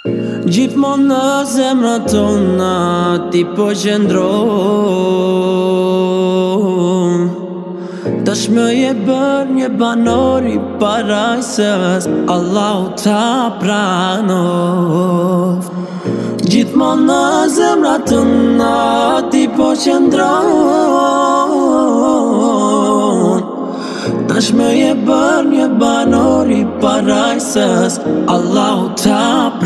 Gjithmonë në zemrat tona ti po qëndron. Tash më je bërë një banor i parajsës, Allahu ta pranoft. Gjithmonë në zemrat tona ti po qëndron. Tash më je bërë një banor i parajsës, Allahu ta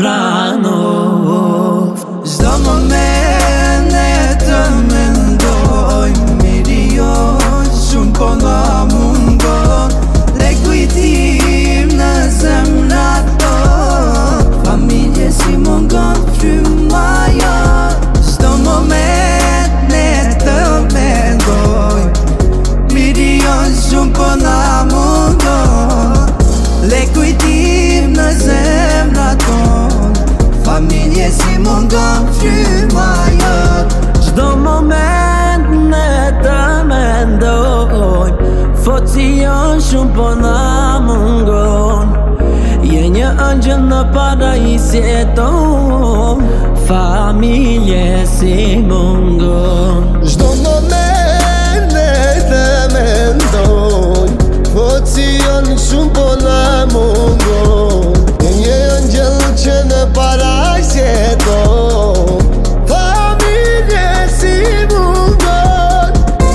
pranoft. Çdo moment e të mendoj, miri jo shumë po nga mungon. Le kujtim në zemrat ton, familje si mungon fryma jo. Çdo moment e të mendoj, miri jo shumë po nga mungon. Le kujtim në zemrat ton, familje si mungon fryma jo. Çdo moment ne të mendoj, foci jon shumë po na mungon. Je një angjëll në parajsje ton, familje si mungon. Çdo moment ne të mendoj, foci jon shumë po na mungon. Je një angjëll që në parajsje ton, familje si mungon.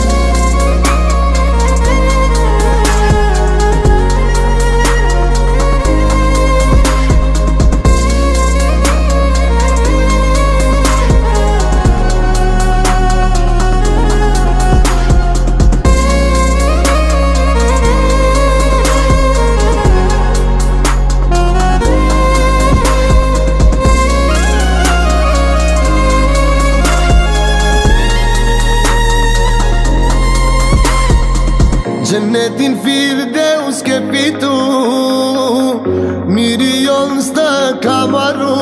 Gjennetin Firdeus ke fitu, miri jon s'të ka marru.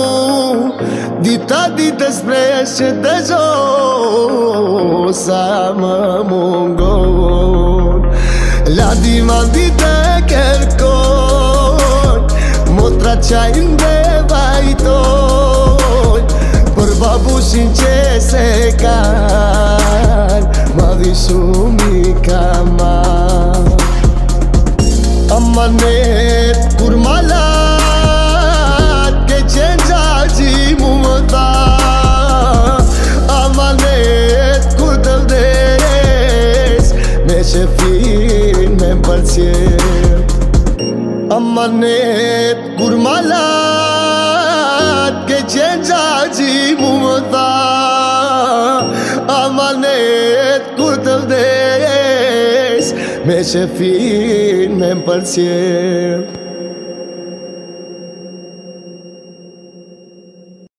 Dita ditës presh që të gjo, sa më mungon. La dimandi të kërkon, motra qajnë dhe vajton. Për babushin që se kan, madhi shumë i kama. Amanet kur malat, ke qenë gjaqi mu më tha. Amanet kur të vdes, me shefin me m'përqet. Amanet kur malat, ke qenë gjaqi mu më tha. Amanet kur të vdes, me shefin me m'përqet.